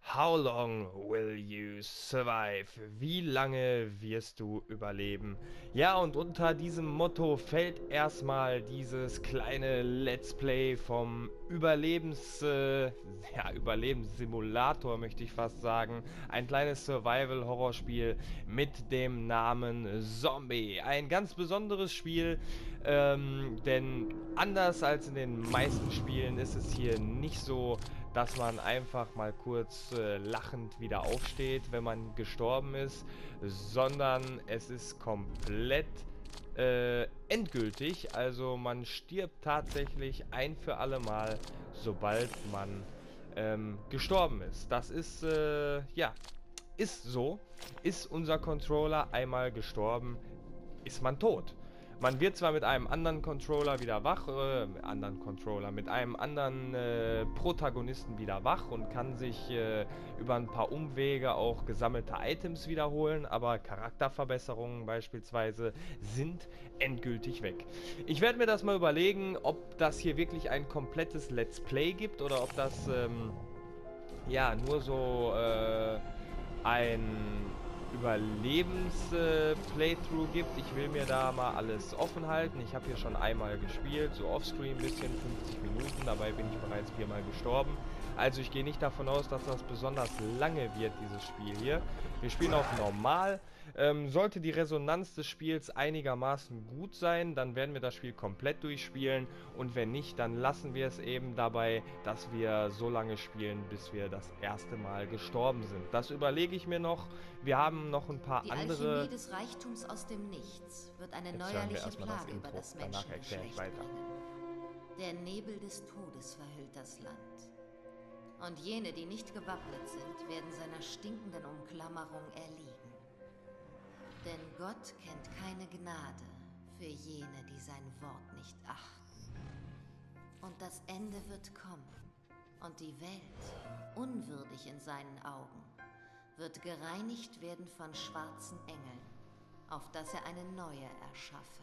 How long will you survive? Wie lange wirst du überleben? Ja, und unter diesem Motto fällt erstmal dieses kleine Let's Play vom Überlebenssimulator, möchte ich fast sagen. Ein kleines Survival-Horrorspiel mit dem Namen Zombie. Ein ganz besonderes Spiel, denn anders als in den meisten Spielen ist es hier nicht so, dass man einfach mal kurz lachend wieder aufsteht, wenn man gestorben ist, sondern es ist komplett endgültig. Also man stirbt tatsächlich ein für alle Mal, sobald man gestorben ist. Das ist, ja, ist so. Ist unser Controller einmal gestorben, ist man tot. Man wird zwar mit einem anderen Controller wieder wach, mit einem anderen Protagonisten wieder wach und kann sich über ein paar Umwege auch gesammelte Items wiederholen, aber Charakterverbesserungen beispielsweise sind endgültig weg. Ich werde mir das mal überlegen, ob das hier wirklich ein komplettes Let's Play gibt oder ob das ja nur so ein Überlebens-Playthrough gibt. Ich will mir da mal alles offen halten. Ich habe hier schon einmal gespielt, so offscreen ein bisschen, 50 Minuten. Dabei bin ich bereits viermal gestorben. Also ich gehe nicht davon aus, dass das besonders lange wird, dieses Spiel hier. Wir spielen auf normal. Sollte die Resonanz des Spiels einigermaßen gut sein, dann werden wir das Spiel komplett durchspielen. Und wenn nicht, dann lassen wir es eben dabei, dass wir so lange spielen, bis wir das erste Mal gestorben sind. Das überlege ich mir noch. Wir haben noch ein paar Die andere... Alchemie des Reichtums aus dem Nichts wird eine Jetzt hören wir neuerliche erstmal das Plage über Intro. das Danach erkläre ich Menschengeschlecht weiter. bringen. Der Nebel des Todes verhüllt das Land. Und jene, die nicht gewappnet sind, werden seiner stinkenden Umklammerung erliegen. Denn Gott kennt keine Gnade für jene, die sein Wort nicht achten. Und das Ende wird kommen. Und die Welt, unwürdig in seinen Augen, wird gereinigt werden von schwarzen Engeln, auf dass er eine neue erschaffe.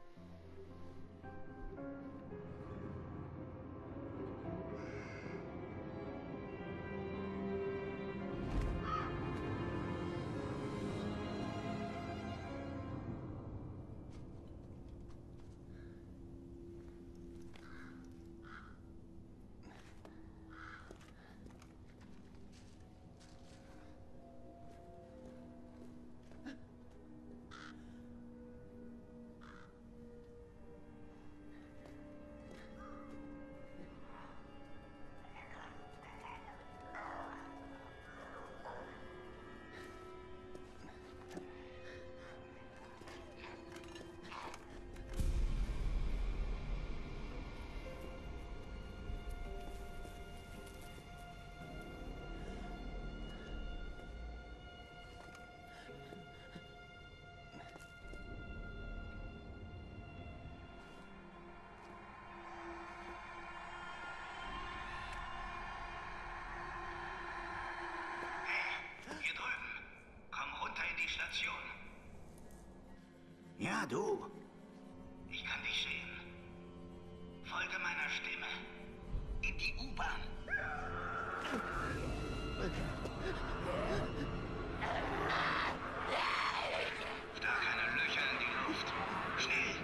Hier drüben. Komm runter in die Station. Ja, du. Ich kann dich sehen. Folge meiner Stimme. In die U-Bahn. Starr keine Löcher in die Luft. Schnell.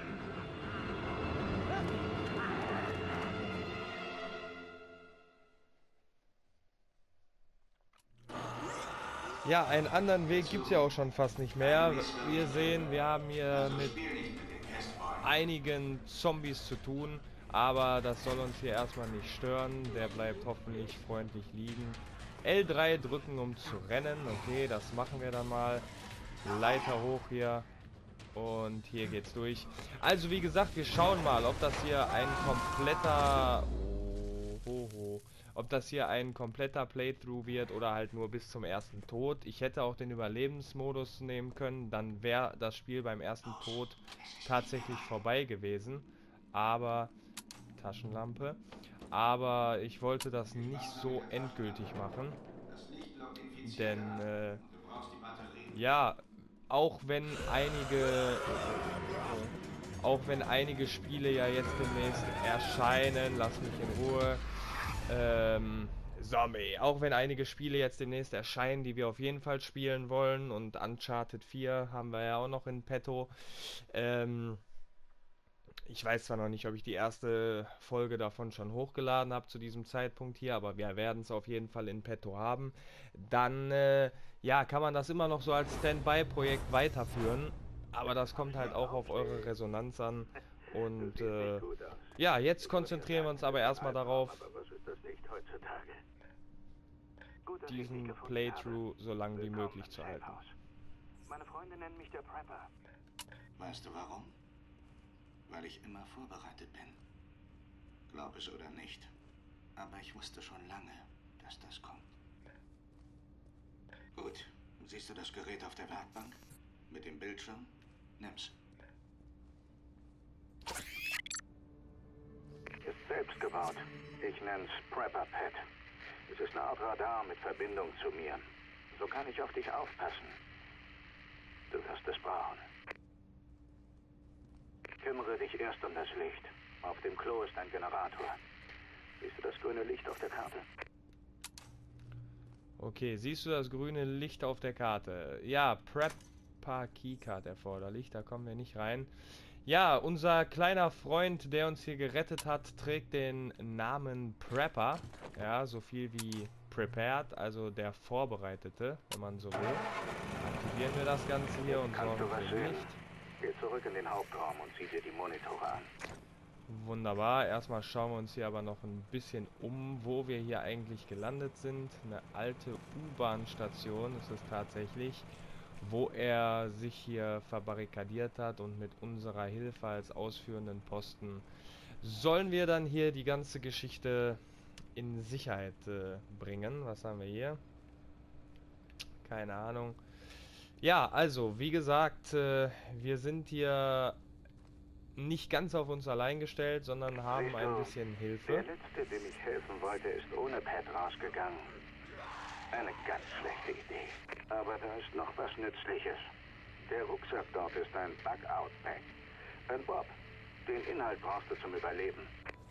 Ja, einen anderen Weg gibt es ja auch schon fast nicht mehr. Wir sehen, wir haben hier mit einigen Zombies zu tun, aber das soll uns hier erstmal nicht stören. Der bleibt hoffentlich freundlich liegen. L3 drücken, um zu rennen. Okay, das machen wir dann mal. Leiter hoch hier. Und hier geht's durch. Also wie gesagt, wir schauen mal, ob das hier ein kompletter... Ob das hier ein kompletter Playthrough wird oder halt nur bis zum ersten Tod. Ich hätte auch den Überlebensmodus nehmen können, dann wäre das Spiel beim ersten Tod tatsächlich vorbei gewesen. Aber, Taschenlampe, aber ich wollte das nicht so endgültig machen. Denn, ja, auch wenn einige Spiele ja jetzt demnächst erscheinen, lass mich in Ruhe, Zombie. Auch wenn einige Spiele jetzt demnächst erscheinen, die wir auf jeden Fall spielen wollen. Und Uncharted 4 haben wir ja auch noch in petto. Ich weiß zwar noch nicht, ob ich die erste Folge davon schon hochgeladen habe zu diesem Zeitpunkt hier, aber wir werden es auf jeden Fall in petto haben. Dann, ja, kann man das immer noch so als Standby-Projekt weiterführen. Aber das kommt halt auch auf eure Resonanz an. Und, ja, jetzt konzentrieren wir uns aber erstmal darauf, diesen Playthrough so lange wie möglich zu halten. Meine Freunde nennen mich der Prepper. Weißt du warum? Weil ich immer vorbereitet bin. Glaub es oder nicht. Aber ich wusste schon lange, dass das kommt. Gut. Siehst du das Gerät auf der Werkbank? Mit dem Bildschirm? Nimm's. Ist selbst gebaut. Ich nenn's Prepper Pad. Es ist eine Art Radar mit Verbindung zu mir. So kann ich auf dich aufpassen. Du wirst es brauchen. Kümmere dich erst um das Licht. Auf dem Klo ist ein Generator. Siehst du das grüne Licht auf der Karte? Okay, siehst du das grüne Licht auf der Karte? Ja, Prepper Keycard erforderlich, da kommen wir nicht rein. Ja, unser kleiner Freund, der uns hier gerettet hat, trägt den Namen Prepper. Ja, so viel wie Prepared, also der Vorbereitete, wenn man so will. Aktivieren wir das Ganze hier und sorgen für Licht. Geh zurück in den Hauptraum und zieh dir die Monitore an. Wunderbar. Erstmal schauen wir uns hier aber noch ein bisschen um, wo wir hier eigentlich gelandet sind. Eine alte U-Bahn-Station ist es tatsächlich, wo er sich hier verbarrikadiert hat und mit unserer Hilfe als ausführenden Posten sollen wir dann hier die ganze Geschichte in Sicherheit bringen. Was haben wir hier? Keine Ahnung. Ja, also, wie gesagt, wir sind hier nicht ganz auf uns allein gestellt, sondern haben ein bisschen Hilfe. Der Letzte, dem ich helfen wollte, ist ohne Pad rausgegangen. Eine ganz schlechte Idee. Aber da ist noch was Nützliches. Der Rucksack dort ist ein Bug-Out-Pack. Ein Bob. Den Inhalt brauchst du zum Überleben.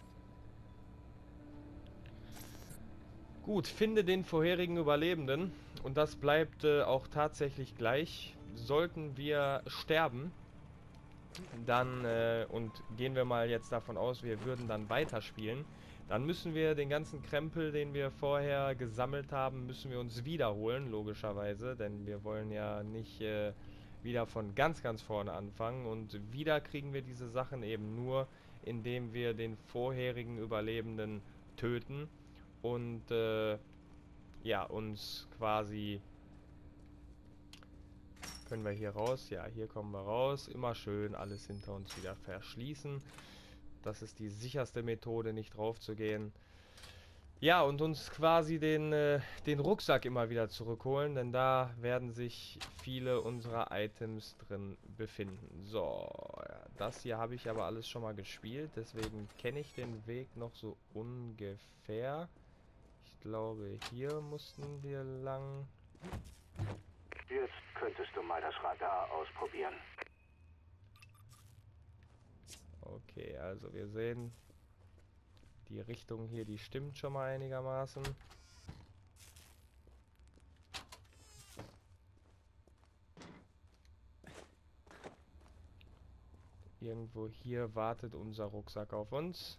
Gut, finde den vorherigen Überlebenden. Und das bleibt auch tatsächlich gleich. Sollten wir sterben, dann, und gehen wir mal jetzt davon aus, wir würden dann weiterspielen, dann müssen wir den ganzen Krempel, den wir vorher gesammelt haben, müssen wir uns wiederholen, logischerweise, denn wir wollen ja nicht wieder von ganz, ganz vorne anfangen. Und wieder kriegen wir diese Sachen eben nur, indem wir den vorherigen Überlebenden töten und, ja, uns quasi... Können wir hier raus? Ja, hier kommen wir raus. Immer schön alles hinter uns wieder verschließen. Das ist die sicherste Methode, nicht drauf zu gehen. Ja, und uns quasi den Rucksack immer wieder zurückholen, denn da werden sich viele unserer Items drin befinden. So, ja, das hier habe ich aber alles schon mal gespielt, deswegen kenne ich den Weg noch so ungefähr. Ich glaube, hier mussten wir lang. Jetzt könntest du mal das Radar ausprobieren. Okay, also wir sehen, die Richtung hier, die stimmt schon mal einigermaßen. Irgendwo hier wartet unser Rucksack auf uns.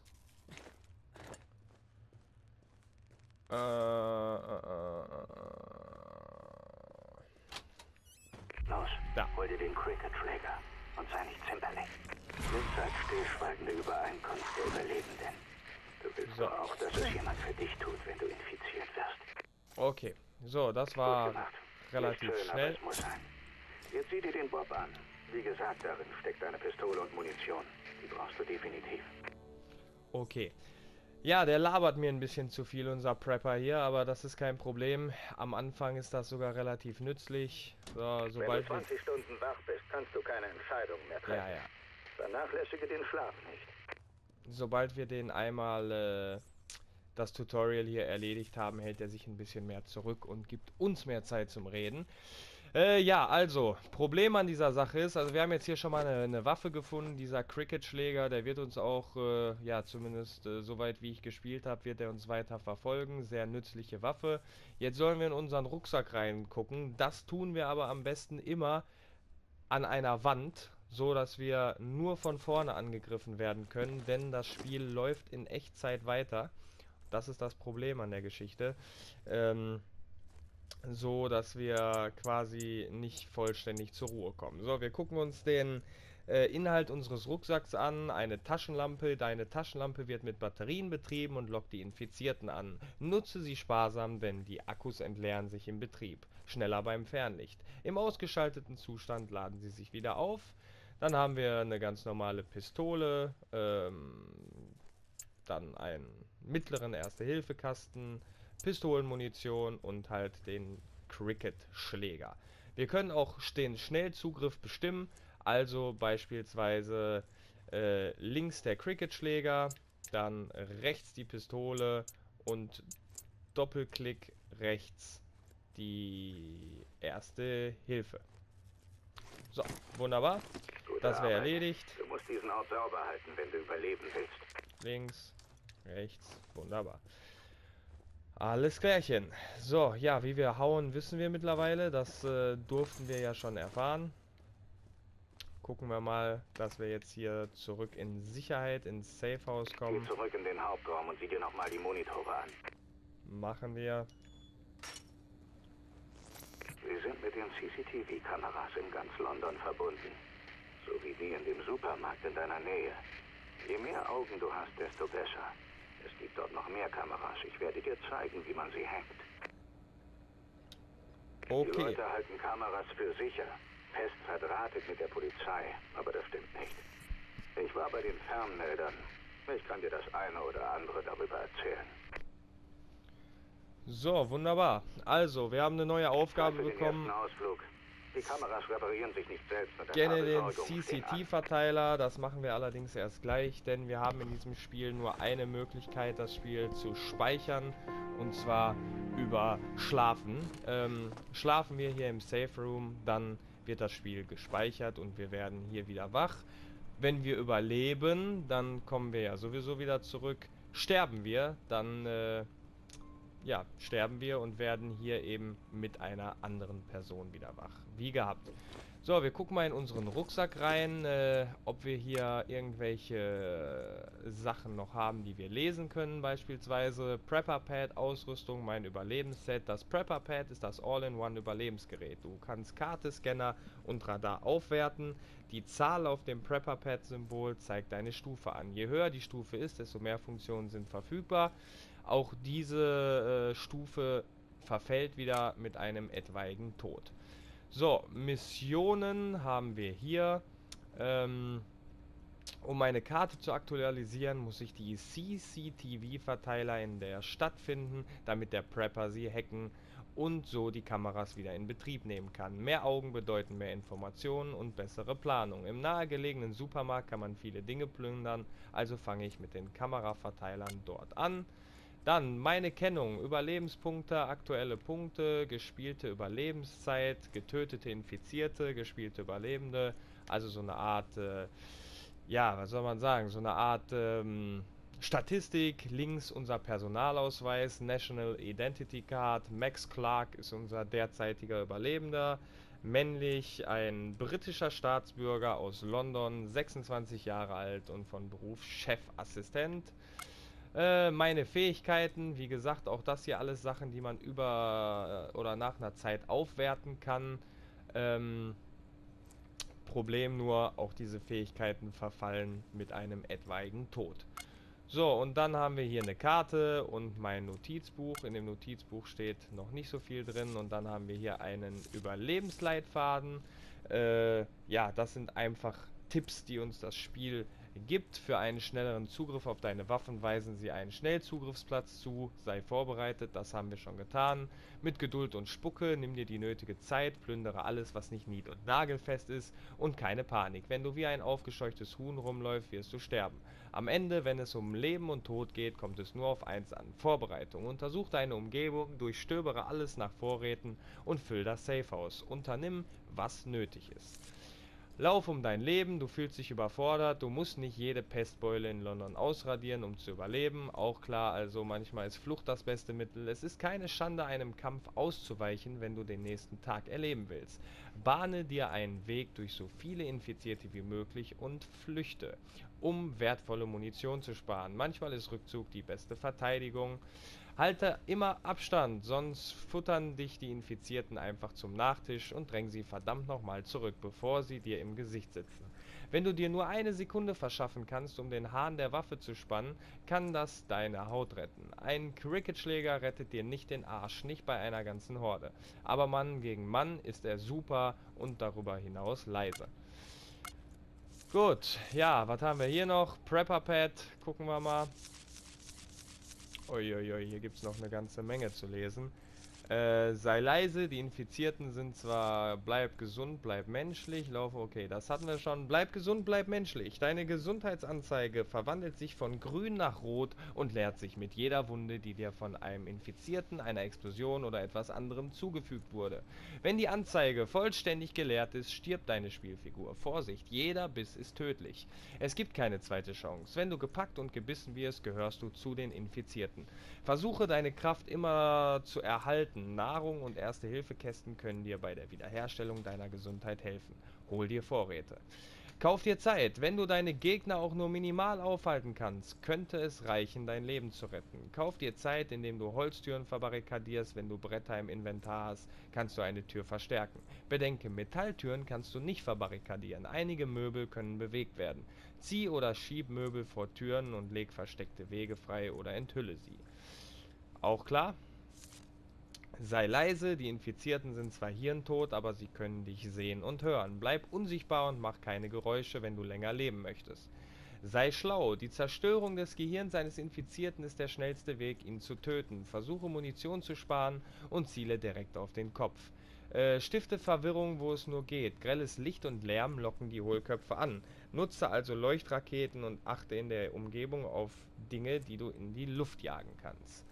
Los, da. hol dir den Cricket-Träger und sei nicht zimperlich. Nimm's als stillschweigende Übereinkunft der Überlebenden. Du willst So. doch auch, dass es jemand für dich tut, wenn du infiziert wirst. Okay, so, das Gut war gemacht. relativ Nicht schön, schnell. aber es muss sein. Jetzt sieh dir den Bob an. Wie gesagt, darin steckt eine Pistole und Munition. Die brauchst du definitiv. Okay. Ja, der labert mir ein bisschen zu viel, unser Prepper hier, aber das ist kein Problem. Am Anfang ist das sogar relativ nützlich. So, sobald Wenn du 20 Stunden wach bist, kannst du keine Entscheidungen mehr treffen. Ja, ja. Vernachlässige den Schlaf nicht. Sobald wir den einmal das Tutorial hier erledigt haben, hält er sich ein bisschen mehr zurück und gibt uns mehr Zeit zum Reden. Ja, also, Problem an dieser Sache ist, also wir haben jetzt hier schon mal eine Waffe gefunden, dieser Cricket-Schläger, der wird uns auch, ja, zumindest soweit wie ich gespielt habe, wird er uns weiter verfolgen. Sehr nützliche Waffe. Jetzt sollen wir in unseren Rucksack reingucken. Das tun wir aber am besten immer an einer Wand, so dass wir nur von vorne angegriffen werden können, denn das Spiel läuft in Echtzeit weiter. Das ist das Problem an der Geschichte. So dass wir quasi nicht vollständig zur Ruhe kommen. So, wir gucken uns den Inhalt unseres Rucksacks an. Eine Taschenlampe. Deine Taschenlampe wird mit Batterien betrieben und lockt die Infizierten an. Nutze sie sparsam, denn die Akkus entleeren sich im Betrieb. Schneller beim Fernlicht. Im ausgeschalteten Zustand laden sie sich wieder auf. Dann haben wir eine ganz normale Pistole, dann einen mittleren Erste-Hilfe-Kasten, Pistolenmunition und halt den Cricket-Schläger. Wir können auch den Schnellzugriff bestimmen, also beispielsweise links der Cricket-Schläger, dann rechts die Pistole und Doppelklick rechts die Erste Hilfe. So, wunderbar. Gute Das wäre Arbeit. erledigt. Du musst diesen Ort sauber halten, wenn du überleben willst. Links, rechts, wunderbar. Alles klärchen. So, ja, wie wir hauen, wissen wir mittlerweile. Das durften wir ja schon erfahren. Gucken wir mal, dass wir jetzt hier zurück in Sicherheit, ins Safehouse Geh kommen. zurück in den Hauptraum und sieh dir nochmal die Monitore an. Machen wir. Sie sind mit den CCTV-Kameras in ganz London verbunden. So wie die in dem Supermarkt in deiner Nähe. Je mehr Augen du hast, desto besser. Es gibt dort noch mehr Kameras. Ich werde dir zeigen, wie man sie hackt. Die Okay. Leute halten Kameras für sicher. Fest verdrahtet mit der Polizei. Aber das stimmt nicht. Ich war bei den Fernmeldern. Ich kann dir das eine oder andere darüber erzählen. So, wunderbar. Also, wir haben eine neue Aufgabe Für den bekommen. ersten Ausflug. Die Kameras reparieren sich nicht selbst. Und Gerne den CCT-Verteiler, das machen wir allerdings erst gleich, denn wir haben in diesem Spiel nur eine Möglichkeit, das Spiel zu speichern, und zwar über Schlafen. Schlafen wir hier im Safe Room, dann wird das Spiel gespeichert und wir werden hier wieder wach. Wenn wir überleben, dann kommen wir ja sowieso wieder zurück. Sterben wir, dann ja, sterben wir und werden hier eben mit einer anderen Person wieder wach. Wie gehabt. So, wir gucken mal in unseren Rucksack rein, ob wir hier irgendwelche Sachen noch haben, die wir lesen können. Beispielsweise Prepper Pad, Ausrüstung, mein Überlebensset. Das Prepper Pad ist das All-in-One Überlebensgerät. Du kannst Karte, Scanner und Radar aufwerten. Die Zahl auf dem Prepper Pad Symbol zeigt deine Stufe an. Je höher die Stufe ist, desto mehr Funktionen sind verfügbar. Auch diese Stufe verfällt wieder mit einem etwaigen Tod. So, Missionen haben wir hier. Um meine Karte zu aktualisieren, muss ich die CCTV-Verteiler in der Stadt finden, damit der Prepper sie hacken und so die Kameras wieder in Betrieb nehmen kann. Mehr Augen bedeuten mehr Informationen und bessere Planung. Im nahegelegenen Supermarkt kann man viele Dinge plündern, also fange ich mit den Kameraverteilern dort an. Dann meine Kennung, Überlebenspunkte, aktuelle Punkte, gespielte Überlebenszeit, getötete Infizierte, gespielte Überlebende, also so eine Art, ja, was soll man sagen, so eine Art Statistik. Links unser Personalausweis, National Identity Card, Max Clark ist unser derzeitiger Überlebender, männlich, ein britischer Staatsbürger aus London, 26 Jahre alt und von Beruf Chefassistent. Meine Fähigkeiten, wie gesagt, auch das hier alles Sachen, die man über oder nach einer Zeit aufwerten kann. Problem nur, auch diese Fähigkeiten verfallen mit einem etwaigen Tod. So, und dann haben wir hier eine Karte und mein Notizbuch. In dem Notizbuch steht noch nicht so viel drin. Und dann haben wir hier einen Überlebensleitfaden. Ja, das sind einfach Tipps, die uns das Spiel gibt. Für einen schnelleren Zugriff auf deine Waffen weisen sie einen Schnellzugriffsplatz zu. Sei vorbereitet, das haben wir schon getan. Mit Geduld und Spucke, nimm dir die nötige Zeit, plündere alles, was nicht nied- und nagelfest ist und keine Panik. Wenn du wie ein aufgescheuchtes Huhn rumläufst, wirst du sterben. Am Ende, wenn es um Leben und Tod geht, kommt es nur auf eins an: Vorbereitung. Untersuch deine Umgebung, durchstöbere alles nach Vorräten und füll das Safehouse. Unternimm, was nötig ist. Lauf um dein Leben, du fühlst dich überfordert, du musst nicht jede Pestbeule in London ausradieren, um zu überleben. Auch klar, also manchmal ist Flucht das beste Mittel. Es ist keine Schande, einem Kampf auszuweichen, wenn du den nächsten Tag erleben willst. Bahne dir einen Weg durch so viele Infizierte wie möglich und flüchte, um wertvolle Munition zu sparen. Manchmal ist Rückzug die beste Verteidigung. Halte immer Abstand, sonst futtern dich die Infizierten einfach zum Nachtisch und drängen sie verdammt nochmal zurück, bevor sie dir im Gesicht sitzen. Wenn du dir nur eine Sekunde verschaffen kannst, um den Hahn der Waffe zu spannen, kann das deine Haut retten. Ein Cricketschläger rettet dir nicht den Arsch, nicht bei einer ganzen Horde. Aber Mann gegen Mann ist er super und darüber hinaus leise. Gut, ja, was haben wir hier noch? Prepper Pad, gucken wir mal. Uiuiui, hier gibt es noch eine ganze Menge zu lesen. Sei leise, die Infizierten sind zwar, bleib gesund, bleib menschlich, laufe, okay, das hatten wir schon. Bleib gesund, bleib menschlich. Deine Gesundheitsanzeige verwandelt sich von grün nach rot und leert sich mit jeder Wunde, die dir von einem Infizierten, einer Explosion oder etwas anderem zugefügt wurde. Wenn die Anzeige vollständig geleert ist, stirbt deine Spielfigur. Vorsicht, jeder Biss ist tödlich. Es gibt keine zweite Chance. Wenn du gepackt und gebissen wirst, gehörst du zu den Infizierten. Versuche deine Kraft immer zu erhalten. Nahrung und Erste-Hilfe-Kästen können dir bei der Wiederherstellung deiner Gesundheit helfen. Hol dir Vorräte. Kauf dir Zeit. Wenn du deine Gegner auch nur minimal aufhalten kannst, könnte es reichen, dein Leben zu retten. Kauf dir Zeit, indem du Holztüren verbarrikadierst. Wenn du Bretter im Inventar hast, kannst du eine Tür verstärken. Bedenke, Metalltüren kannst du nicht verbarrikadieren. Einige Möbel können bewegt werden. Zieh oder schieb Möbel vor Türen und leg versteckte Wege frei oder enthülle sie. Auch klar? Sei leise, die Infizierten sind zwar hirntot, aber sie können dich sehen und hören. Bleib unsichtbar und mach keine Geräusche, wenn du länger leben möchtest. Sei schlau, die Zerstörung des Gehirns eines Infizierten ist der schnellste Weg, ihn zu töten. Versuche Munition zu sparen und ziele direkt auf den Kopf. Stifte Verwirrung, wo es nur geht. Grelles Licht und Lärm locken die Hohlköpfe an. Nutze also Leuchtraketen und achte in der Umgebung auf Dinge, die du in die Luft jagen kannst.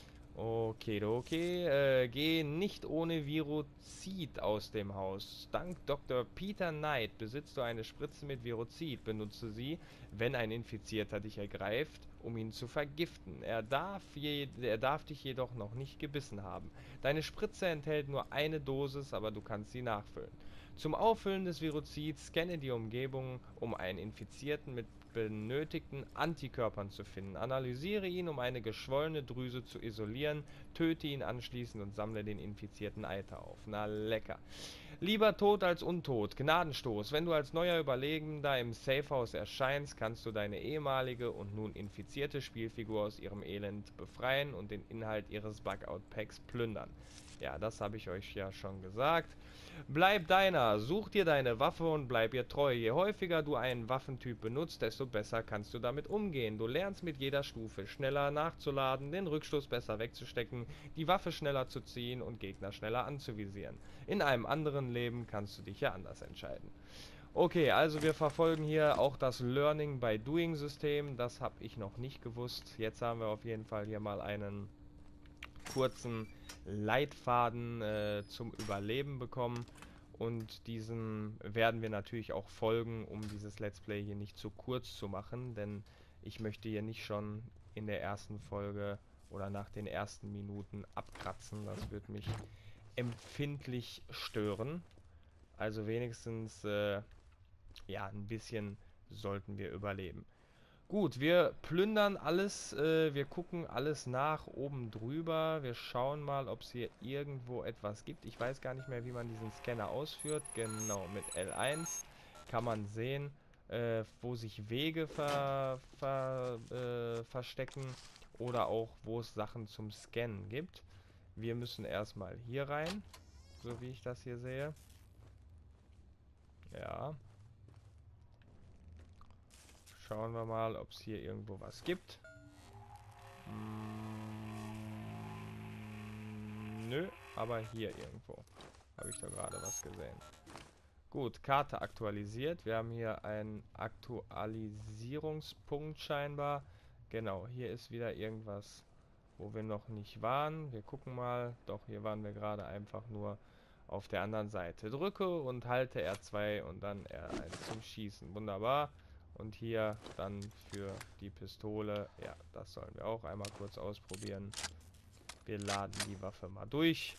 Okay. Geh nicht ohne Virozid aus dem Haus. Dank Dr. Peter Knight besitzt du eine Spritze mit Virozid. Benutze sie, wenn ein Infizierter dich ergreift, um ihn zu vergiften. Er darf dich jedoch noch nicht gebissen haben. Deine Spritze enthält nur eine Dosis, aber du kannst sie nachfüllen. Zum Auffüllen des Virozids scanne die Umgebung, um einen Infizierten mit benötigten Antikörpern zu finden. Analysiere ihn, um eine geschwollene Drüse zu isolieren, töte ihn anschließend und sammle den infizierten Eiter auf. Na lecker. Lieber tot als untot. Gnadenstoß. Wenn du als neuer Überlebender im Safehouse erscheinst, kannst du deine ehemalige und nun infizierte Spielfigur aus ihrem Elend befreien und den Inhalt ihres Bugout-Packs plündern. Ja, das habe ich euch ja schon gesagt. Bleib deiner, such dir deine Waffe und bleib ihr treu. Je häufiger du einen Waffentyp benutzt, desto besser kannst du damit umgehen. Du lernst mit jeder Stufe schneller nachzuladen, den Rückstoß besser wegzustecken, die Waffe schneller zu ziehen und Gegner schneller anzuvisieren. In einem anderen Leben kannst du dich ja anders entscheiden. Okay, also wir verfolgen hier auch das Learning by Doing System. Das habe ich noch nicht gewusst. Jetzt haben wir auf jeden Fall hier mal einen kurzen Leitfaden zum Überleben bekommen, und diesen werden wir natürlich auch folgen, um dieses Let's Play hier nicht zu kurz zu machen, denn ich möchte hier nicht schon in der ersten Folge oder nach den ersten Minuten abkratzen. Das wird mich empfindlich stören. Also wenigstens ja, ein bisschen sollten wir überleben. Gut, wir plündern alles, wir gucken alles nach oben drüber. Wir schauen mal, ob es hier irgendwo etwas gibt. Ich weiß gar nicht mehr, wie man diesen Scanner ausführt. Genau, mit L1 kann man sehen, wo sich Wege verstecken oder auch, wo es Sachen zum Scannen gibt. Wir müssen erstmal hier rein, so wie ich das hier sehe. Ja. Schauen wir mal, ob es hier irgendwo was gibt. Nö, aber hier irgendwo habe ich da gerade was gesehen. Gut, Karte aktualisiert. Wir haben hier einen Aktualisierungspunkt scheinbar. Genau, hier ist wieder irgendwas, wo wir noch nicht waren. Wir gucken mal. Doch, hier waren wir gerade einfach nur auf der anderen Seite. Drücke und halte R2 und dann R1 zum Schießen. Wunderbar. Und hier dann für die Pistole. Ja, das sollen wir auch einmal kurz ausprobieren. Wir laden die Waffe mal durch.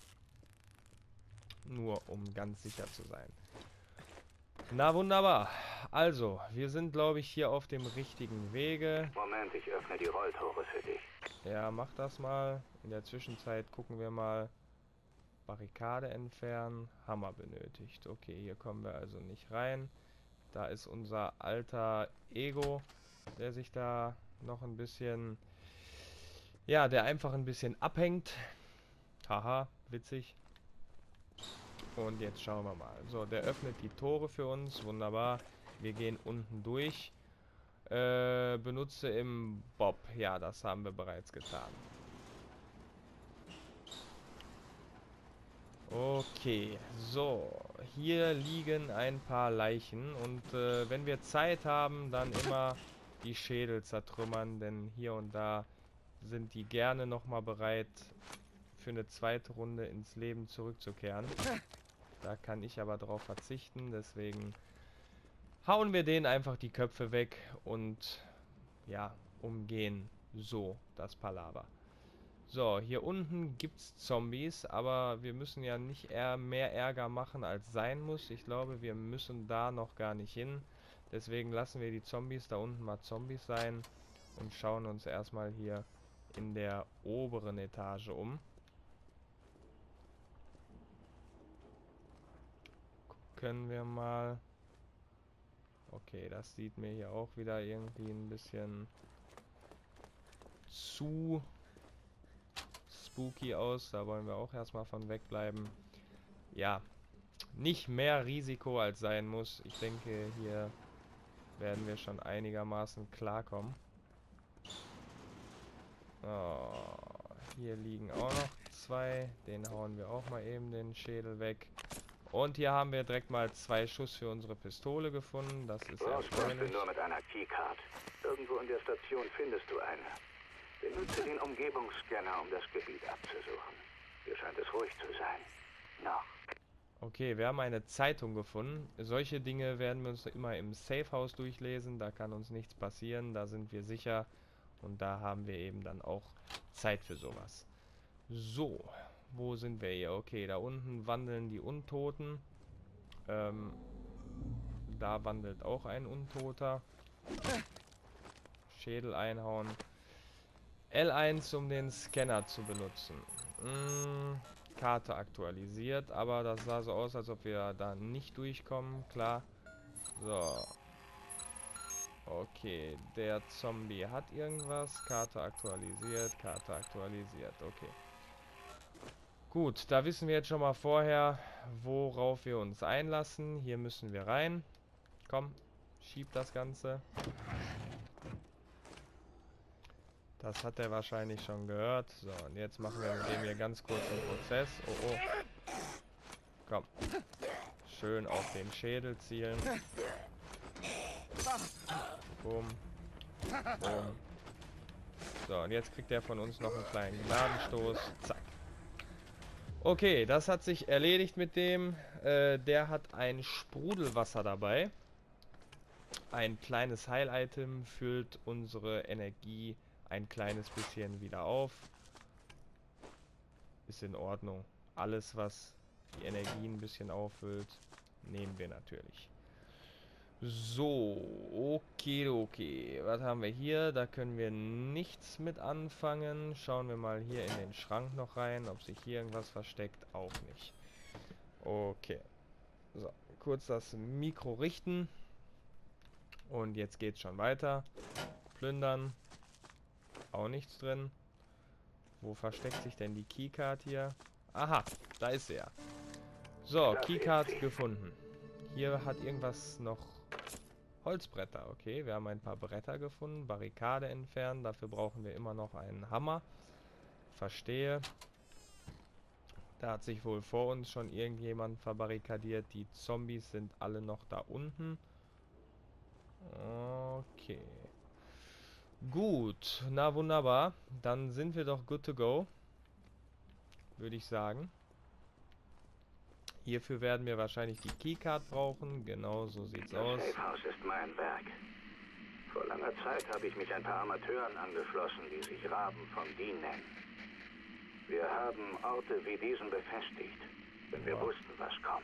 Nur um ganz sicher zu sein. Na wunderbar. Also, wir sind, glaube ich, hier auf dem richtigen Wege. Moment, ich öffne die Rolltore für dich. Ja, mach das mal. In der Zwischenzeit gucken wir mal. Barrikade entfernen. Hammer benötigt. Okay, hier kommen wir also nicht rein. Da ist unser alter Ego, der sich da noch ein bisschen... Ja, der einfach ein bisschen abhängt. Haha, witzig. Und jetzt schauen wir mal. So, der öffnet die Tore für uns. Wunderbar. Wir gehen unten durch. Benutze im Bob. Ja, das haben wir bereits getan. Okay, so. Hier liegen ein paar Leichen. Und wenn wir Zeit haben, dann immer die Schädel zertrümmern. Denn hier und da sind die gerne nochmal bereit, für eine zweite Runde ins Leben zurückzukehren. Da kann ich aber drauf verzichten, deswegen hauen wir denen einfach die Köpfe weg und ja, umgehen so das Palaver. So, hier unten gibt es Zombies, aber wir müssen ja nicht mehr Ärger machen, als sein muss. Ich glaube, wir müssen da noch gar nicht hin. Deswegen lassen wir die Zombies da unten mal Zombies sein und schauen uns erstmal hier in der oberen Etage um. Können wir mal... Okay, das sieht mir hier auch wieder irgendwie ein bisschen zu spooky aus. Da wollen wir auch erstmal von wegbleiben. Ja, nicht mehr Risiko als sein muss. Ich denke, hier werden wir schon einigermaßen klarkommen. Oh, hier liegen auch noch zwei. Den hauen wir auch mal eben den Schädel weg. Und hier haben wir direkt mal 2 Schuss für unsere Pistole gefunden. Das ist erfreulich. Nur mit einer Keycard. Irgendwo in der Station findest du eine. Benutze den Umgebungsscanner, um das Gebiet abzusuchen. Hier scheint es ruhig zu sein. Noch. Okay, wir haben eine Zeitung gefunden. Solche Dinge werden wir uns immer im Safehouse durchlesen. Da kann uns nichts passieren. Da sind wir sicher. Und da haben wir eben dann auch Zeit für sowas. So. Wo sind wir hier? Okay, da unten wandeln die Untoten. Da wandelt auch ein Untoter. Schädel einhauen. L1, um den Scanner zu benutzen. Karte aktualisiert, aber das sah so aus, als ob wir da nicht durchkommen. Klar. So. Okay, der Zombie hat irgendwas. Karte aktualisiert, okay. Gut, da wissen wir jetzt schon mal vorher, worauf wir uns einlassen. Hier müssen wir rein. Komm, schieb das Ganze. Das hat er wahrscheinlich schon gehört. So, und jetzt machen wir mit dem hier ganz kurz einen Prozess. Oh, oh. Komm. Schön auf den Schädel zielen. Boom. Boom. So, und jetzt kriegt er von uns noch einen kleinen Gnadenstoß. Zack. Okay, das hat sich erledigt mit dem. Der hat ein Sprudelwasser dabei. Ein kleines Heil-Item füllt unsere Energie ein kleines bisschen wieder auf. Ist in Ordnung. Alles, was die Energie ein bisschen auffüllt, nehmen wir natürlich. So, okay. Was haben wir hier? Da können wir nichts mit anfangen. Schauen wir mal hier in den Schrank noch rein, ob sich hier irgendwas versteckt. Auch nicht. Okay. So, kurz das Mikro richten. Und jetzt geht's schon weiter. Plündern. Auch nichts drin. Wo versteckt sich denn die Keycard hier? Aha, da ist sie ja. So, Keycard gefunden. Hier hat irgendwas noch Holzbretter, okay. Wir haben ein paar Bretter gefunden. Barrikade entfernen. Dafür brauchen wir immer noch einen Hammer. Verstehe. Da hat sich wohl vor uns schon irgendjemand verbarrikadiert. Die Zombies sind alle noch da unten. Okay. Gut. Na wunderbar. Dann sind wir doch good to go. Würde ich sagen. Hierfür werden wir wahrscheinlich die Keycard brauchen. Genau, so sieht's aus. Das Safehouse ist mein Werk. Vor langer Zeit habe ich mich ein paar Amateuren angeschlossen, die sich Raben vom Dien nennen. Wir haben Orte wie diesen befestigt, denn wir wussten, was kommt.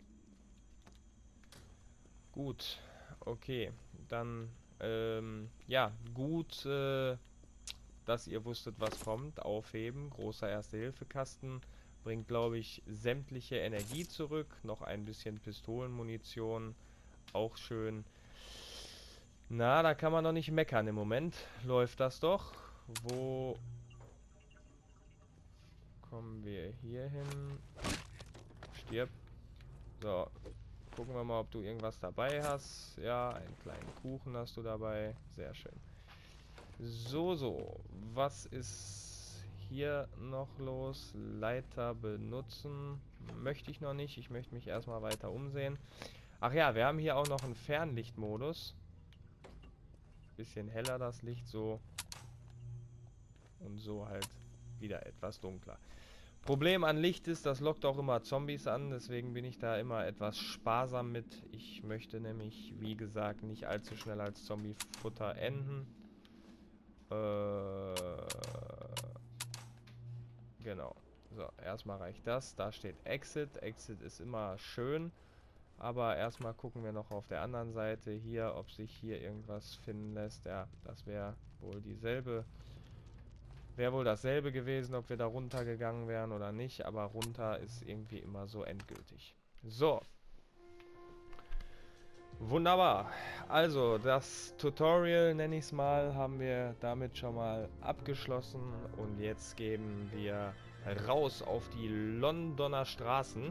Gut, okay. Dann, ja, gut, dass ihr wusstet, was kommt. Aufheben, großer Erste-Hilfe-Kasten. Bringt, glaube ich, sämtliche Energie zurück. Noch ein bisschen Pistolenmunition. Auch schön. Na, da kann man noch nicht meckern im Moment. Läuft das doch. Wo kommen wir hier hin? Stirb. So, gucken wir mal, ob du irgendwas dabei hast. Ja, einen kleinen Kuchen hast du dabei. Sehr schön. So. Was ist hier noch los? Leiter benutzen. Möchte ich noch nicht. Ich möchte mich erstmal weiter umsehen. Ach ja, wir haben hier auch noch einen Fernlichtmodus. Bisschen heller das Licht so. Und so halt wieder etwas dunkler. Problem an Licht ist, das lockt auch immer Zombies an, deswegen bin ich da immer etwas sparsam mit. Ich möchte nämlich, wie gesagt, nicht allzu schnell als Zombie-Futter enden. Genau. So, erstmal reicht das. Da steht Exit. Exit ist immer schön. Aber erstmal gucken wir noch auf der anderen Seite hier, ob sich hier irgendwas finden lässt. Ja, das wäre wohl dieselbe. Wäre wohl dasselbe gewesen, ob wir da runtergegangen wären oder nicht. Aber runter ist irgendwie immer so endgültig. So. Wunderbar. Also, das Tutorial, nenne ich es mal, haben wir damit schon mal abgeschlossen. Und jetzt geben wir raus auf die Londoner Straßen.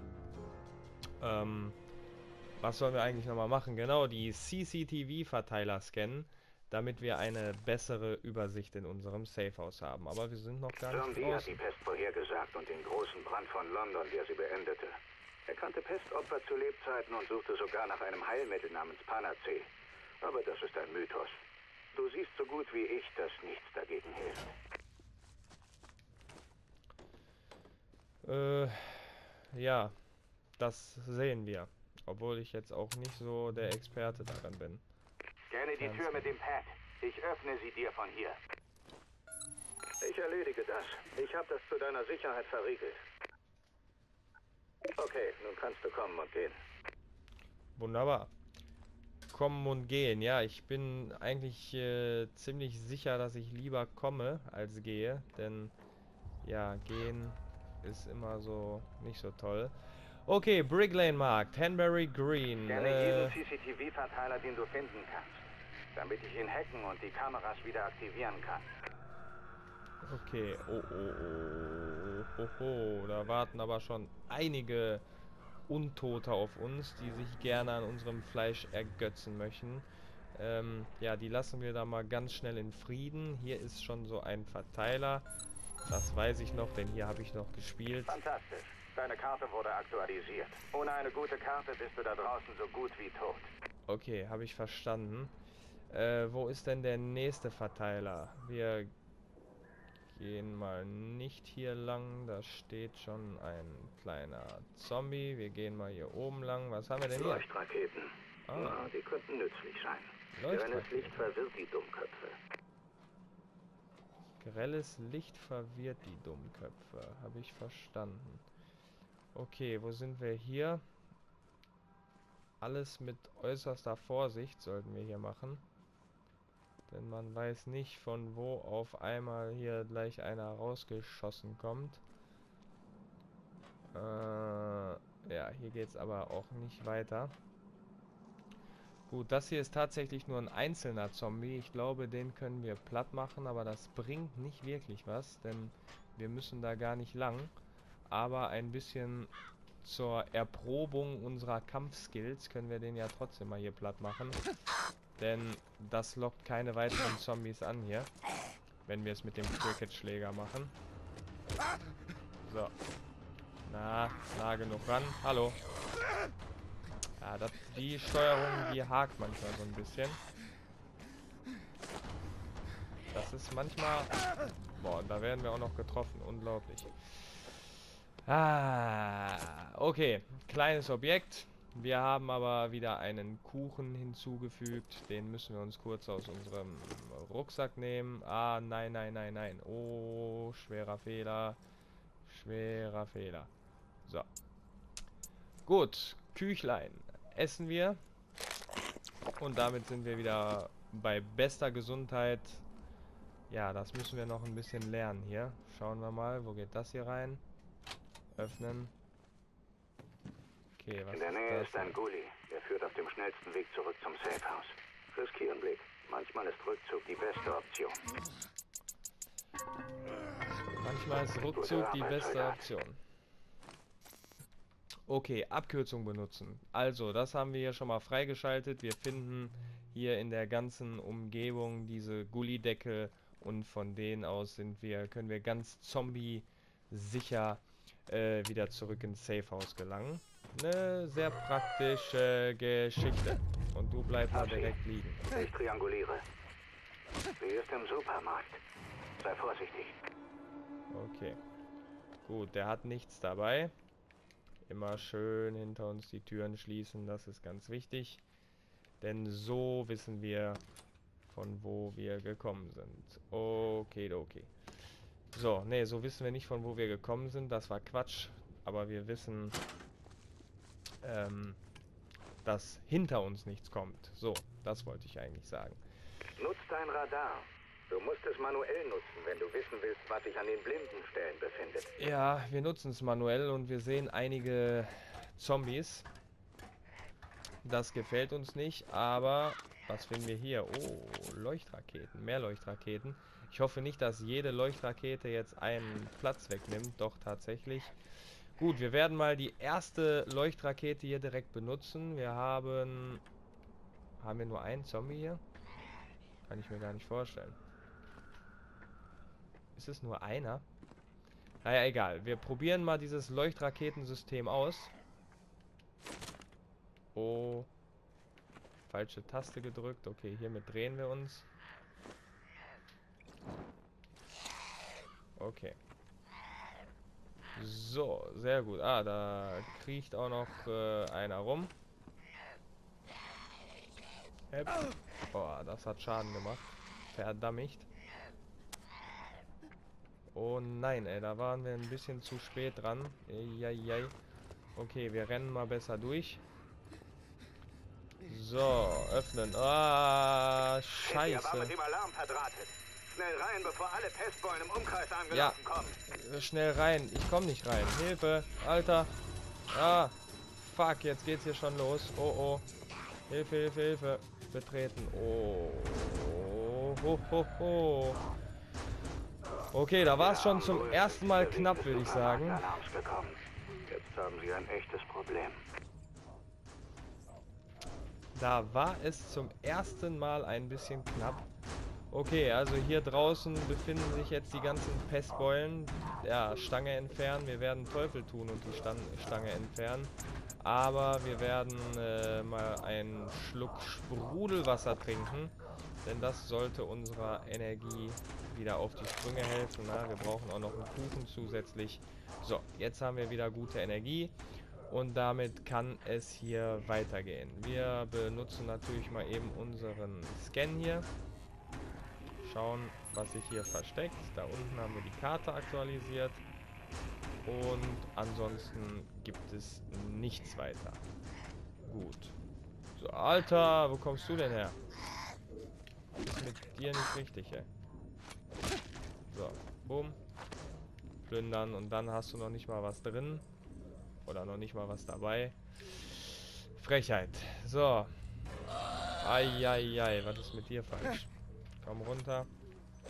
Was sollen wir eigentlich nochmal machen? Genau, die CCTV-Verteiler scannen, damit wir eine bessere Übersicht in unserem Safehouse haben. Aber wir sind noch gar nicht John Dee hat die draußen. Pest vorhergesagt und den großen Brand von London, der sie beendete. Er kannte Pestopfer zu Lebzeiten und suchte sogar nach einem Heilmittel namens Panacee. Aber das ist ein Mythos. Du siehst so gut wie ich, dass nichts dagegen hilft. Ja, das sehen wir. Obwohl ich jetzt auch nicht so der Experte darin bin. Scanne die Tür mit dem Pad. Ich öffne sie dir von hier. Ich erledige das. Ich habe das zu deiner Sicherheit verriegelt. Okay, nun kannst du kommen und gehen. Wunderbar. Kommen und gehen. Ja, ich bin eigentlich ziemlich sicher, dass ich lieber komme als gehe. Denn, ja, gehen ist immer so nicht so toll. Okay, Brick Lane Markt, Hanbury Green. Scanne jeden CCTV-Verteiler, den du finden kannst. Damit ich ihn hacken und die Kameras wieder aktivieren kann. Okay, oh, da warten aber schon einige Untote auf uns, die sich gerne an unserem Fleisch ergötzen möchten. Ja, die lassen wir da mal ganz schnell in Frieden. Hier ist schon so ein Verteiler. Das weiß ich noch, denn hier habe ich noch gespielt. Fantastisch. Deine Karte wurde aktualisiert. Ohne eine gute Karte bist du da draußen so gut wie tot. Okay, habe ich verstanden. Wo ist denn der nächste Verteiler? Wir gehen mal nicht hier lang. Da steht schon ein kleiner Zombie. Wir gehen mal hier oben lang. Was haben wir denn hier? Leuchtraketen. Na, die könnten nützlich sein. Grelles Licht verwirrt die Dummköpfe. Grelles Licht verwirrt die Dummköpfe. Habe ich verstanden. Okay, wo sind wir hier? Alles mit äußerster Vorsicht sollten wir hier machen. Denn man weiß nicht, von wo auf einmal hier gleich einer rausgeschossen kommt. Ja, hier geht es aber auch nicht weiter. Gut, das hier ist tatsächlich nur ein einzelner Zombie. Ich glaube, den können wir platt machen, aber das bringt nicht wirklich was, denn wir müssen da gar nicht lang. Aber ein bisschen zur Erprobung unserer Kampfskills können wir den ja trotzdem mal hier platt machen. Denn das lockt keine weiteren Zombies an hier, wenn wir es mit dem Cricket-Schläger machen. So. Nah genug ran. Hallo. Ja, die Steuerung, die hakt manchmal so ein bisschen. Das ist manchmal... Boah, da werden wir auch noch getroffen. Unglaublich. Okay. Kleines Objekt. Wir haben aber wieder einen Kuchen hinzugefügt. Den müssen wir uns kurz aus unserem Rucksack nehmen. Nein. Oh, schwerer Fehler. Schwerer Fehler. So. Gut. Küchlein. Essen wir. Und damit sind wir wieder bei bester Gesundheit. Ja, das müssen wir noch ein bisschen lernen hier. Schauen wir mal, wo geht das hier rein? Öffnen. Okay, was in der Nähe ist ist ein Gully. Der führt auf dem schnellsten Weg zurück zum Safehouse. Riskieren Blick. Manchmal ist Rückzug die beste Option. Manchmal ist Rückzug die beste Option. Okay, Abkürzung benutzen. Also, das haben wir hier schon mal freigeschaltet. Wir finden hier in der ganzen Umgebung diese Gullydeckel und von denen aus können wir ganz zombie-sicher wieder zurück ins Safehouse gelangen. Eine sehr praktische Geschichte. Und du bleibst mal direkt liegen. Ich trianguliere. Sie ist im Supermarkt. Sei vorsichtig. Okay. Gut, der hat nichts dabei. Immer schön hinter uns die Türen schließen, das ist ganz wichtig. Denn so wissen wir, von wo wir gekommen sind. Okay. So, nee, so wissen wir nicht, von wo wir gekommen sind. Das war Quatsch. Aber wir wissen, dass hinter uns nichts kommt. So, das wollte ich eigentlich sagen. Nutz dein Radar. Du musst es manuell nutzen, wenn du wissen willst, was sich an den blinden Stellen befindet. Ja, wir nutzen es manuell und wir sehen einige Zombies. Das gefällt uns nicht, aber was finden wir hier? Oh, Leuchtraketen, mehr Leuchtraketen. Ich hoffe nicht, dass jede Leuchtrakete jetzt einen Platz wegnimmt. Doch, tatsächlich. Gut, wir werden mal die erste Leuchtrakete hier direkt benutzen. Wir haben... Haben wir nur einen Zombie hier? Kann ich mir gar nicht vorstellen. Ist es nur einer? Naja, egal. Wir probieren mal dieses Leuchtraketensystem aus. Oh. Falsche Taste gedrückt. Okay, hiermit drehen wir uns. Okay. So, sehr gut. Da kriecht auch noch einer rum. Boah, das hat Schaden gemacht. Verdammt. Oh nein, ey, da waren wir ein bisschen zu spät dran. Eieiei. Okay, wir rennen mal besser durch. So, öffnen. Scheiße. Mit dem Alarm verdrahtet. Schnell rein, bevor alle Pestbeulen im Umkreis angelaufen kommen. Schnell rein. Ich komme nicht rein. Hilfe, Alter. Fuck, jetzt geht's hier schon los. Oh. Hilfe. Betreten. Oh. Okay, da war es schon zum ersten Mal knapp, würde ich sagen. Jetzt haben sie ein echtes Problem. Da war es zum ersten Mal ein bisschen knapp. Okay, also hier draußen befinden sich jetzt die ganzen Pestbeulen. Ja, Stange entfernen. Wir werden Teufel tun und die Stange entfernen. Aber wir werden mal einen Schluck Sprudelwasser trinken. Denn das sollte unserer Energie wieder auf die Sprünge helfen. Wir brauchen auch noch einen Kuchen zusätzlich. So, jetzt haben wir wieder gute Energie. Und damit kann es hier weitergehen. Wir benutzen natürlich mal eben unseren Scan hier. Schauen, was sich hier versteckt. Da unten haben wir die Karte aktualisiert. Und ansonsten gibt es nichts weiter. Gut. So, Alter, wo kommst du denn her? Ist mit dir nicht richtig, ey. So, bumm. Plündern und dann hast du noch nicht mal was drin. Oder noch nicht mal was dabei. Frechheit. So. Eieiei, was ist mit dir falsch? Komm runter.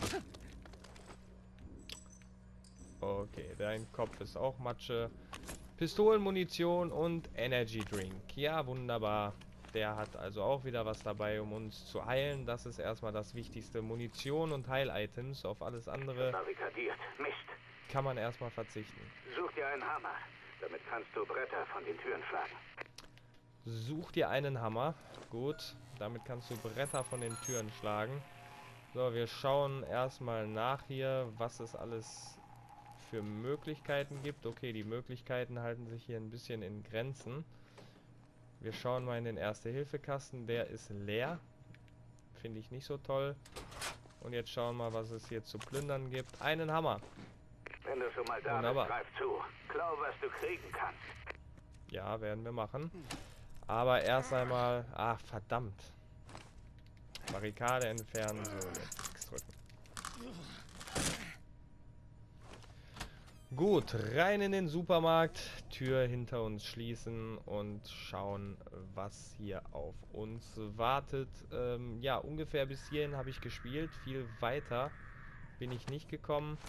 Okay, dein Kopf ist auch Matsche. Pistolenmunition und Energy Drink. Ja, wunderbar. Der hat also auch wieder was dabei, um uns zu heilen. Das ist erstmal das Wichtigste. Munition und Heil-Items. Auf alles andere Barrikadiert. Mist. kann man erstmal verzichten. Such dir einen Hammer. Damit kannst du Bretter von den Türen schlagen. Such dir einen Hammer. Gut, damit kannst du Bretter von den Türen schlagen. So, wir schauen erstmal nach hier, was es alles für Möglichkeiten gibt. Okay, die Möglichkeiten halten sich hier ein bisschen in Grenzen. Wir schauen mal in den Erste-Hilfe-Kasten. Der ist leer. Finde ich nicht so toll. Und jetzt schauen wir mal, was es hier zu plündern gibt. Einen Hammer. Wenn du schon mal da bist, greif zu. Klau, was du kriegen kannst. Ja, werden wir machen. Aber erst einmal... Ach, verdammt. Barrikade entfernen. So, jetzt X drücken. Gut, rein in den Supermarkt. Tür hinter uns schließen und schauen, was hier auf uns wartet. Ja, ungefähr bis hierhin habe ich gespielt. Viel weiter bin ich nicht gekommen.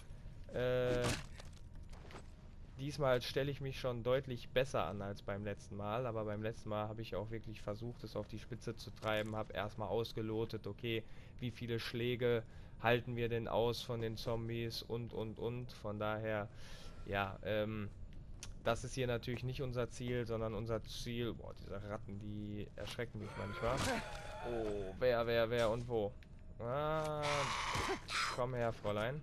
Diesmal stelle ich mich schon deutlich besser an als beim letzten Mal, aber beim letzten Mal habe ich auch wirklich versucht, es auf die Spitze zu treiben, habe erstmal ausgelotet, okay, wie viele Schläge halten wir denn aus von den Zombies und. Von daher, ja, das ist hier natürlich nicht unser Ziel, sondern unser Ziel, boah, diese Ratten, die erschrecken mich manchmal. Oh, wer und wo? Ah, komm her, Fräulein.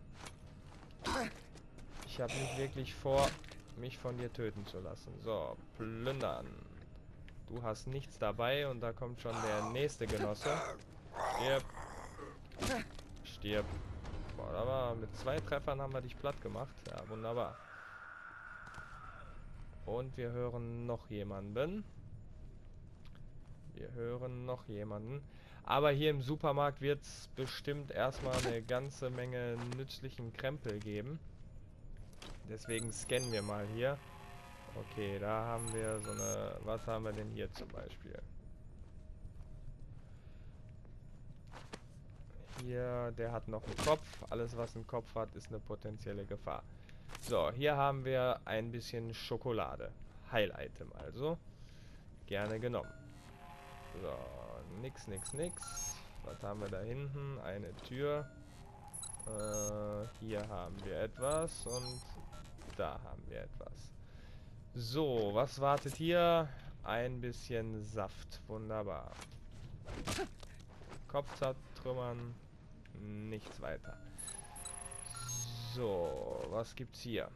Ich habe nicht wirklich vor, mich von dir töten zu lassen. So, plündern. Du hast nichts dabei und da kommt schon der nächste Genosse. Stirb. Stirb. Boah, da war mit 2 Treffern haben wir dich platt gemacht. Ja, wunderbar. Und wir hören noch jemanden. Aber hier im Supermarkt wird es bestimmt erstmal eine ganze Menge nützlichen Krempel geben. Deswegen scannen wir mal hier. Okay, da haben wir so eine... Was haben wir denn hier zum Beispiel? Hier, der hat noch einen Kopf. Alles, was einen Kopf hat, ist eine potenzielle Gefahr. So, hier haben wir ein bisschen Schokolade. Heil-Item also. Gerne genommen. So, nix. Was haben wir da hinten? Eine Tür. Hier haben wir etwas und da haben wir etwas. So, was wartet hier? Ein bisschen Saft. Wunderbar. Kopf zertrümmern. Nichts weiter. So, was gibt's hier?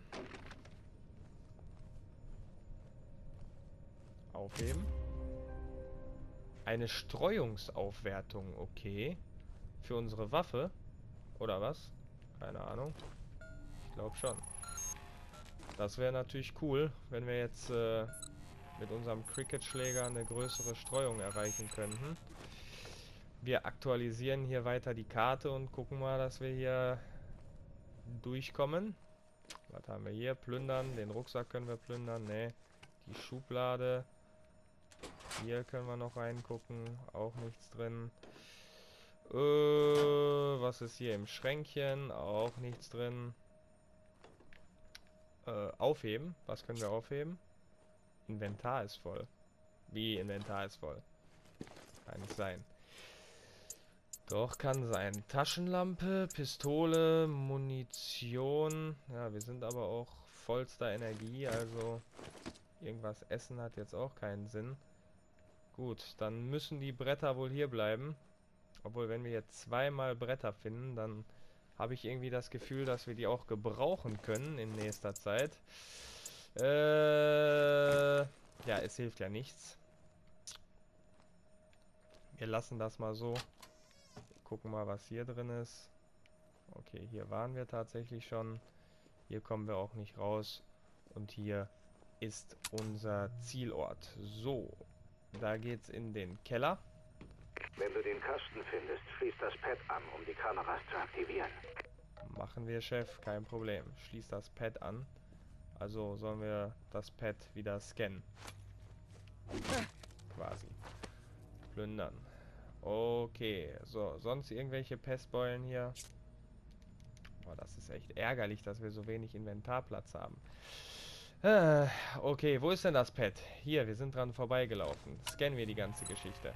Aufheben. Eine Streuungsaufwertung, okay. Für unsere Waffe. Oder was? Keine Ahnung. Ich glaube schon. Das wäre natürlich cool, wenn wir jetzt mit unserem Cricket-Schläger eine größere Streuung erreichen könnten. Wir aktualisieren hier weiter die Karte und gucken mal, dass wir hier durchkommen. Was haben wir hier? Plündern. Den Rucksack können wir plündern. Ne. Die Schublade. Hier können wir noch reingucken. Auch nichts drin. Was ist hier im Schränkchen? Auch nichts drin. Aufheben. Was können wir aufheben? Inventar ist voll. Wie Inventar ist voll? Kann nicht sein. Doch, kann sein. Taschenlampe, Pistole, Munition. Ja, wir sind aber auch vollster Energie, also irgendwas essen hat jetzt auch keinen Sinn. Gut, dann müssen die Bretter wohl hier bleiben. Obwohl, wenn wir jetzt 2-mal Bretter finden, dann habe ich irgendwie das Gefühl, dass wir die auch gebrauchen können in nächster Zeit. Ja, es hilft ja nichts. Wir lassen das mal so. Gucken mal, was hier drin ist. Okay, hier waren wir tatsächlich schon. Hier kommen wir auch nicht raus. Und hier ist unser Zielort. So, da geht's in den Keller. Wenn du den Kasten findest, schließ das Pad an, um die Kameras zu aktivieren. Machen wir, Chef, kein Problem. Schließ das Pad an. Also sollen wir das Pad wieder scannen. Quasi. Plündern. Okay, so, sonst irgendwelche Pestbeulen hier? Boah, das ist echt ärgerlich, dass wir so wenig Inventarplatz haben. Okay, wo ist denn das Pad? Hier, wir sind dran vorbeigelaufen. Scannen wir die ganze Geschichte.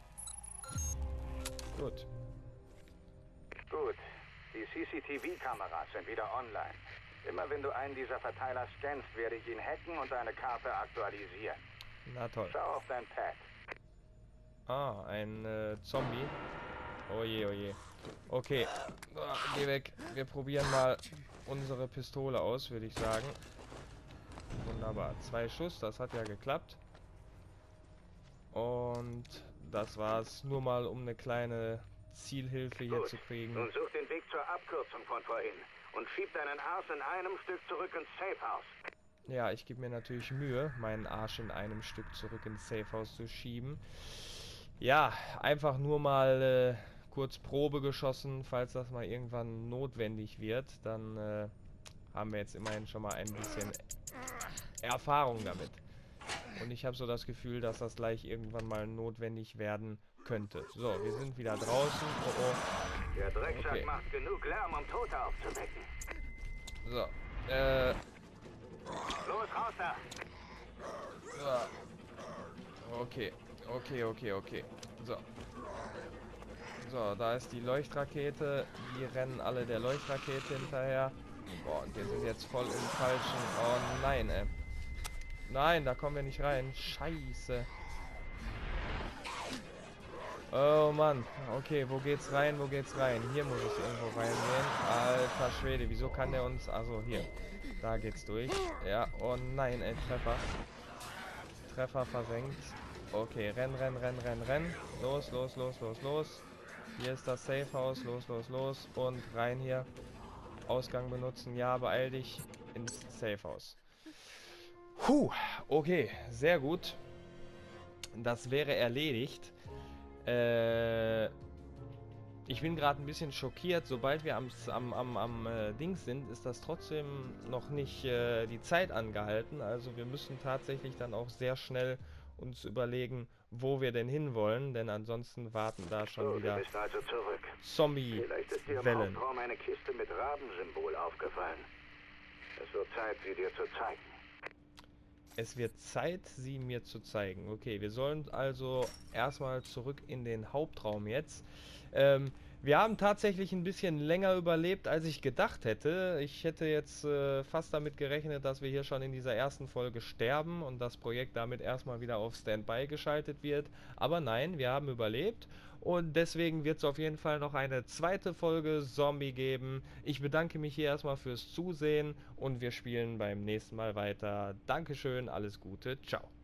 Gut. Gut. Die CCTV-Kameras sind wieder online. Immer wenn du einen dieser Verteiler scannst, werde ich ihn hacken und deine Karte aktualisieren. Na toll. Schau auf dein Pad. Ah, ein Zombie. Oje, oje. Okay, geh weg. Wir probieren mal unsere Pistole aus, würde ich sagen. Wunderbar. 2 Schuss, das hat ja geklappt. Und das war's. Nur mal, um eine kleine Zielhilfe hier zu kriegen. Nun such den Weg zur Abkürzung von vorhin und schieb deinen Arsch in einem Stück zurück ins Safehouse. Ja, ich gebe mir natürlich Mühe, meinen Arsch in einem Stück zurück ins Safehouse zu schieben. Ja, einfach nur mal kurz Probe geschossen, falls das mal irgendwann notwendig wird. Dann haben wir jetzt immerhin schon mal ein bisschen Erfahrung damit. Und ich habe so das Gefühl, dass das gleich irgendwann mal notwendig werden könnte. So, wir sind wieder draußen. Oh, oh. Der Drecksack Okay. macht genug Lärm, um Tote aufzuwecken. So, Los, raus da! okay. Okay. So, da ist die Leuchtrakete. Die rennen alle der Leuchtrakete hinterher. Boah, und wir sind jetzt voll im Falschen. Oh nein, ey. Nein, da kommen wir nicht rein. Scheiße. Oh Mann. Okay, wo geht's rein? Hier muss es irgendwo reingehen. Alter Schwede, wieso kann der uns... Also hier. Da geht's durch. Ja, oh nein, ey, Treffer versenkt. Okay, renn. Los. Hier ist das Safehouse. Los. Und rein hier. Ausgang benutzen. Ja, beeil dich ins Safehouse. Puh, okay, sehr gut. Das wäre erledigt. Ich bin gerade ein bisschen schockiert. Sobald wir am Dings sind, ist das trotzdem noch nicht die Zeit angehalten. Also wir müssen tatsächlich dann auch sehr schnell uns überlegen, wo wir denn hinwollen, denn ansonsten warten da schon wieder Du bist also zurück. Vielleicht ist dir im Zombie-Wellen. Hauptraum eine Kiste mit Rabensymbol aufgefallen. Es wird Zeit, sie dir zu zeigen. Es wird Zeit, sie mir zu zeigen. Okay, wir sollen also erstmal zurück in den Hauptraum jetzt. Wir haben tatsächlich ein bisschen länger überlebt, als ich gedacht hätte. Ich hätte jetzt fast damit gerechnet, dass wir hier schon in dieser ersten Folge sterben und das Projekt damit erstmal wieder auf Standby geschaltet wird. Aber nein, wir haben überlebt. Und deswegen wird es auf jeden Fall noch eine zweite Folge Zombie geben. Ich bedanke mich hier erstmal fürs Zusehen und wir spielen beim nächsten Mal weiter. Dankeschön, alles Gute, ciao.